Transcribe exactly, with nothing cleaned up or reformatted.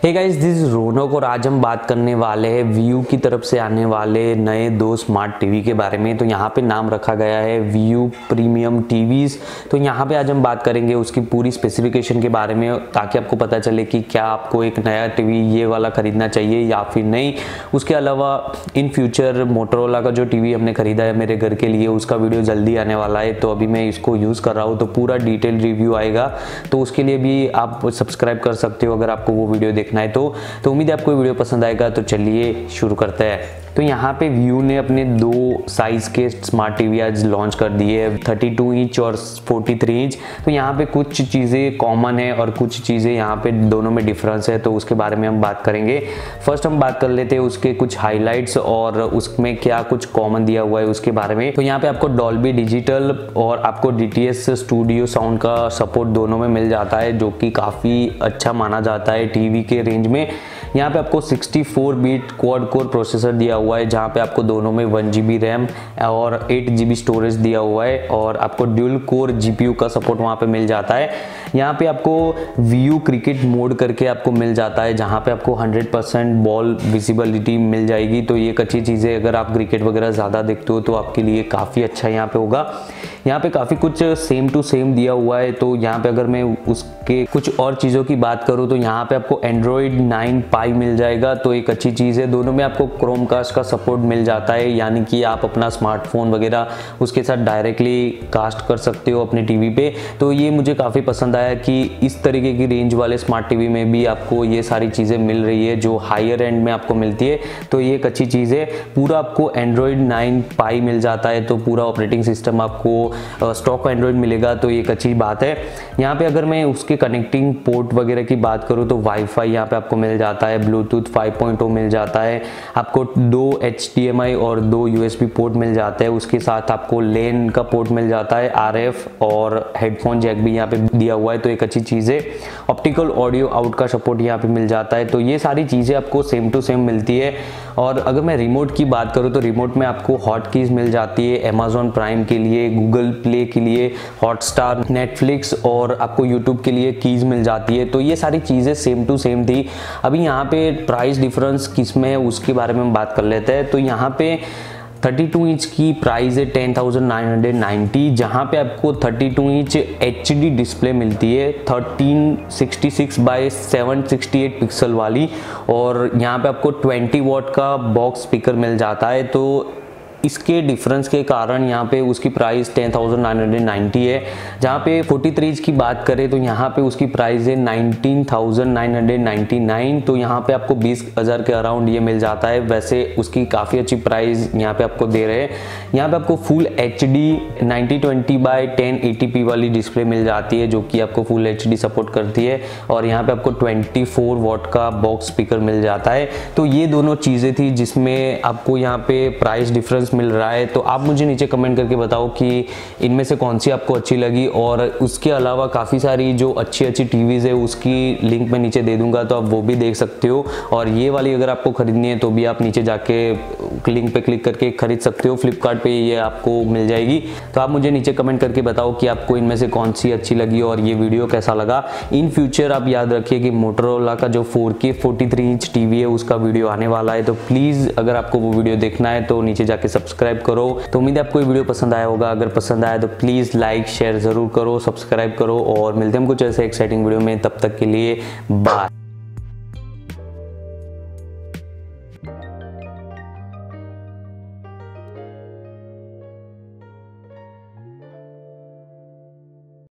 Hey guys, this is Raunak और आज हम बात करने वाले हैं वीयू की तरफ से आने वाले नए दो स्मार्ट टीवी के बारे में। तो यहाँ पे नाम रखा गया है वीयू प्रीमियम टीवीज। तो यहाँ पे आज हम बात करेंगे उसकी पूरी स्पेसिफिकेशन के बारे में, ताकि आपको पता चले कि क्या आपको एक नया टीवी ये वाला खरीदना चाहिए या फिर नहीं। उसके अलावा इन फ्यूचर मोटरोला का जो टीवी हमने खरीदा है मेरे घर के लिए, उसका वीडियो जल्दी आने वाला है। तो अभी मैं इसको यूज़ कर रहा हूँ, तो पूरा डिटेल रिव्यू आएगा। तो उसके लिए भी आप सब्सक्राइब कर सकते हो अगर आपको वो वीडियो देखना है तो तो उम्मीद है आपको वीडियो पसंद आएगा। तो चलिए शुरू करते हैं। तो यहाँ पे वीयू ने अपने दो साइज के स्मार्ट टीवी आज लॉन्च कर दिए हैं, थर्टी टू इंच और फोर्टी थ्री इंच। तो यहाँ पे कुछ चीज़ें कॉमन है और कुछ चीज़ें यहाँ पे दोनों में डिफरेंस है, तो उसके बारे में हम बात करेंगे। फर्स्ट हम बात कर लेते हैं उसके कुछ हाईलाइट्स और उसमें क्या कुछ कॉमन दिया हुआ है उसके बारे में। तो यहाँ पे आपको डॉल्बी डिजिटल और आपको D T S studio sound का सपोर्ट दोनों में मिल जाता है, जो कि काफ़ी अच्छा माना जाता है टीवी के रेंज में। यहाँ पे आपको sixty four bit quad core processor दिया हुआ है, जहाँ पे आपको दोनों में वन जी बी रैम और एट जी बी स्टोरेज दिया हुआ है, और आपको dual core G P U का सपोर्ट वहाँ पे मिल जाता है। यहाँ पे आपको वीयू क्रिकेट मोड करके आपको मिल जाता है, जहाँ पे आपको हंड्रेड परसेंट बॉल विजिबिलिटी मिल जाएगी। तो ये एक अच्छी चीज़ है, अगर आप क्रिकेट वगैरह ज़्यादा देखते हो तो आपके लिए काफ़ी अच्छा यहाँ पे होगा। यहाँ पे काफ़ी कुछ सेम टू सेम दिया हुआ है। तो यहाँ पे अगर मैं उसके कुछ और चीज़ों की बात करूँ तो यहाँ पे आपको एंड्रॉयड नाइन पाई मिल जाएगा, तो एक अच्छी चीज़ है। दोनों में आपको क्रोमकास्ट का सपोर्ट मिल जाता है, यानी कि आप अपना स्मार्टफोन वगैरह उसके साथ डायरेक्टली कास्ट कर सकते हो अपने टीवी पे। तो ये मुझे काफ़ी पसंद आया कि इस तरीके की रेंज वाले स्मार्ट टीवी में भी आपको ये सारी चीज़ें मिल रही है जो हायर एंड में आपको मिलती है। तो ये एक अच्छी चीज़ है। पूरा आपको एंड्रॉयड नाइन पाई मिल जाता है, तो पूरा ऑपरेटिंग सिस्टम आपको स्टॉक एंड्रॉयड मिलेगा, तो एक अच्छी बात है। यहाँ पे अगर मैं उसके कनेक्टिंग पोर्ट वगैरह की बात करूँ तो वाईफाई यहाँ पे आपको मिल जाता है, ब्लूटूथ फाइव पॉइंट ओ मिल जाता है, आपको दो एच डी एम आई और दो यू एस बी पोर्ट मिल जाते हैं। उसके साथ आपको लेन का पोर्ट मिल जाता है, आर एफ और हेडफोन जैक भी यहाँ पे दिया हुआ है, तो एक अच्छी चीज़ है। ऑप्टिकल ऑडियो आउट का सपोर्ट यहाँ पे मिल जाता है। तो ये सारी चीज़ें आपको सेम टू सेम मिलती है। और अगर मैं रिमोट की बात करूँ तो रिमोट में आपको हॉट कीज मिल जाती है, अमेजॉन प्राइम के लिए, गूगल प्ले के लिए, हॉटस्टार, नेटफ्लिक्स और आपको यूट्यूब के लिए कीज मिल जाती है। तो ये सारी चीज़ें सेम टू सेम थी। अभी यहाँ पे प्राइस डिफरेंस किस में है उसके बारे में हम बात कर लेते हैं। तो यहाँ पे थर्टी टू इंच की प्राइस है ten thousand nine hundred ninety, जहाँ पे आपको thirty two inch H D display मिलती है, thirteen sixty six by seven sixty eight pixel वाली, और यहाँ पे आपको ट्वेंटी वॉट का बॉक्स स्पीकर मिल जाता है। तो इसके डिफरेंस के कारण यहाँ पे उसकी price ten thousand nine hundred ninety है। जहाँ पे फोर्टी थ्री इंच की बात करें तो यहाँ पे उसकी प्राइस है nineteen thousand nine hundred ninety nine. तो यहाँ पे आपको बीस हज़ार के अराउंड ये मिल जाता है। वैसे उसकी काफ़ी अच्छी प्राइस यहाँ पे आपको दे रहे हैं। यहाँ पे आपको full H D ninety twenty by ten eighty P वाली डिस्प्ले मिल जाती है, जो कि आपको फुल एच डी सपोर्ट करती है, और यहाँ पे आपको ट्वेंटी फोर वॉट का बॉक्स स्पीकर मिल जाता है। तो ये दोनों चीज़ें थी जिसमें आपको यहाँ पे प्राइस डिफरेंस मिल रहा है। तो आप मुझे नीचे कमेंट करके बताओ कि इनमें से कौन सी आपको अच्छी लगी, और उसके अलावा काफ़ी सारी जो अच्छी अच्छी टीवीज़ है उसकी लिंक मैं नीचे दे दूंगा, तो आप वो भी देख सकते हो। और ये वाली अगर आपको खरीदनी है तो भी आप नीचे जाके लिंक पे क्लिक करके खरीद सकते हो, फ्लिपकार्ट पे ये आपको मिल जाएगी। तो आप मुझे नीचे कमेंट करके बताओ कि आपको इनमें से कौन सी अच्छी लगी और ये वीडियो कैसा लगा। इन फ्यूचर आप याद रखिए कि मोटरोला का जो फोर के फोर्टी थ्री इंच टीवी है उसका वीडियो आने वाला है। तो प्लीज़ अगर आपको वो वीडियो देखना है तो नीचे जाके सब्सक्राइब करो। तो उम्मीद है आपको ये वीडियो पसंद आया होगा। अगर पसंद आया तो प्लीज़ लाइक शेयर ज़रूर करो, सब्सक्राइब करो, और मिलते हैं हम कुछ ऐसे एक्साइटिंग वीडियो में। तब तक के लिए बाय।